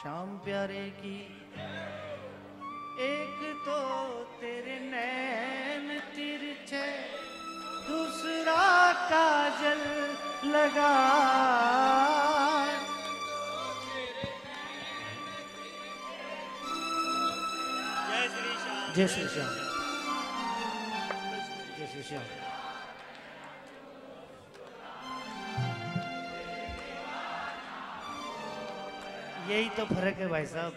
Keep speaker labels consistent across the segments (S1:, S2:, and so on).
S1: श्याम प्यारे की। एक तो तेरे नैन तिरछे, दूसरा काजल लगा। जय श्री श्याम, जय श्री श्याम। यही तो फर्क है भाई साहब।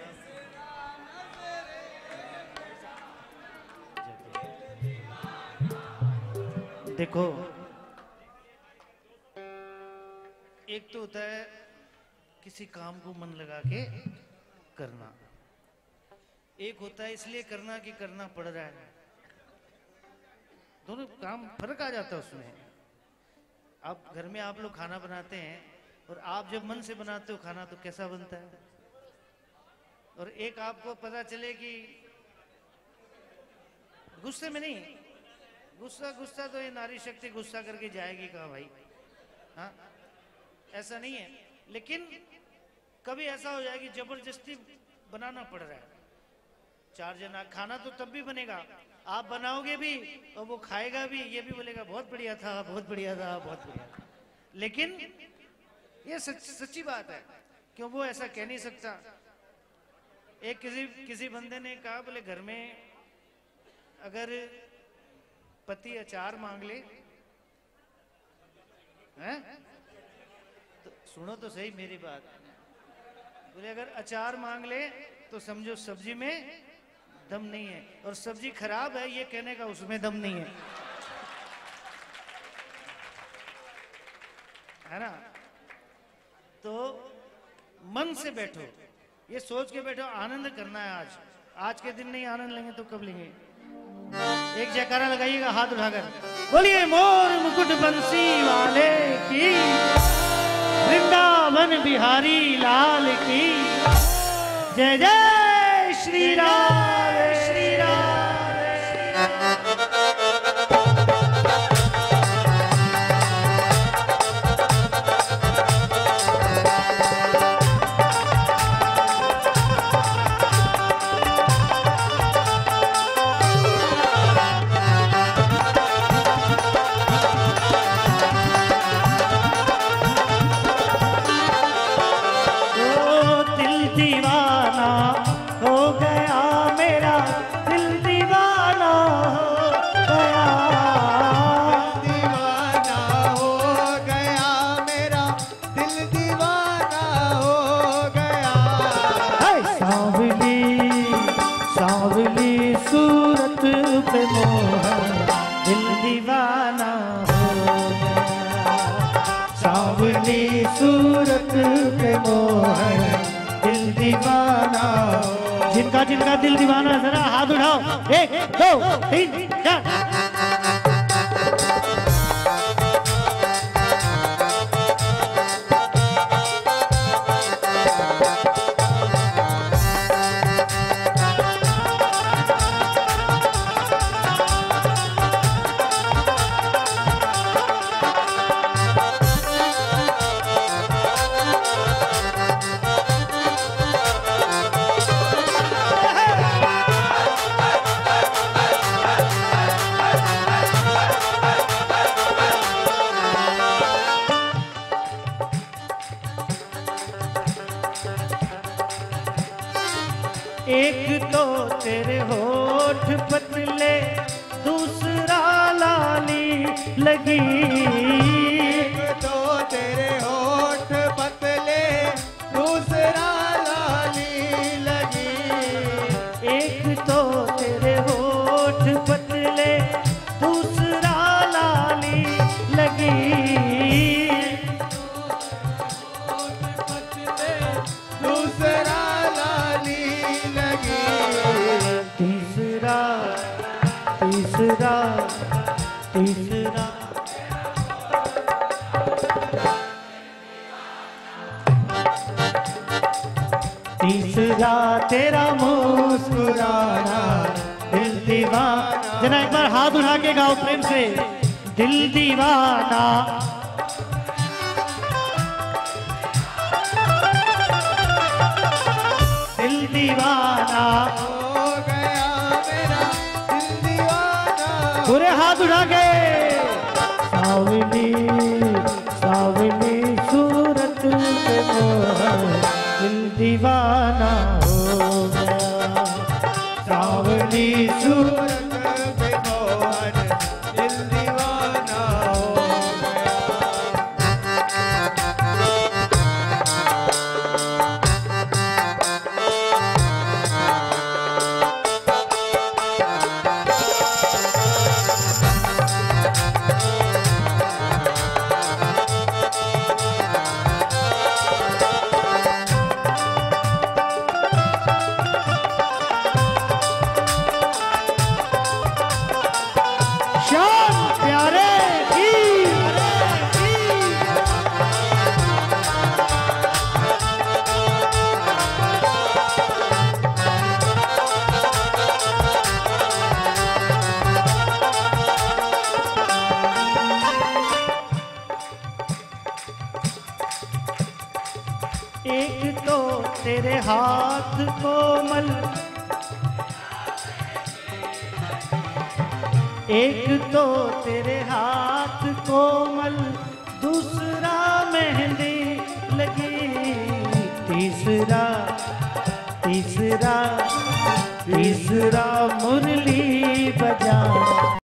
S1: देखो, एक तो होता है किसी काम को मन लगा के करना, एक होता है इसलिए करना कि करना पड़ रहा है। दोनों काम फर्क आ जाता है उसमें। आप घर में आप लोग खाना बनाते हैं और आप जब मन से बनाते हो खाना तो कैसा बनता है, और एक आपको पता चले कि गुस्से में नहीं, गुस्सा तो ये नारी शक्ति गुस्सा करके जाएगी कहाँ भाई। हाँ, ऐसा नहीं है, लेकिन कभी ऐसा हो जाएगी जबरदस्ती बनाना पड़ रहा है। 4 जना खाना तो तब भी बनेगा, आप बनाओगे भी और वो खाएगा भी, ये भी बोलेगा बहुत बढ़िया था, बहुत बढ़िया था, बहुत बढ़िया था। लेकिन ये सच्ची बात है, क्यों वो ऐसा कह नहीं सकता। एक किसी बंदे ने कहा, बोले घर में अगर पति अचार मांग ले, हैं तो सुनो तो सही मेरी बात, बोले अगर अचार मांग ले तो समझो सब्जी में दम नहीं है, और सब्जी खराब है ये कहने का उसमें दम नहीं है ना। तो मन से बैठो, ये सोच के बैठो आनंद करना है। आज के दिन नहीं आनंद लेंगे तो कब लेंगे। एक जयकारा लगाइएगा हाथ उठाकर, बोलिए मोर मुकुट बंसी वाले की, वृंदावन बिहारी लाल की। जय जय श्री राम, श्री राम। जिनका दिल दीवाना, जरा हाथ उठाओ। 1 2 3 4। एक तो तेरे होठ पतले, दूसरा लाली लगी।
S2: एक तो तेरे होठ पतले, दूसरा लाली लगी।
S1: एक तो तेरे होठ पतले, दूसरा लाली लगी।
S2: दूसरा लाली लगी।
S1: तीसरा तीसरा तीसरा तीसरा तेरा मुस्कुराना दिल दीवाना। जना एक बार हाथ उठा के गाओ प्रेम से, दिल दीवाना। दीवाना
S2: हो गया मेरा दिल दीवाना।
S1: पूरे हाथ उठा के सावली सावली सूरत पे मोहर दिल दीवाना हो गया। सावली सूरत
S2: पे मोहर दिल दीवाना हो
S1: एक तो तेरे हाथ कोमल, एक तो तेरे हाथ कोमल, दूसरा मेहंदी लगी, तीसरा तीसरा तीसरा मुरली बजा।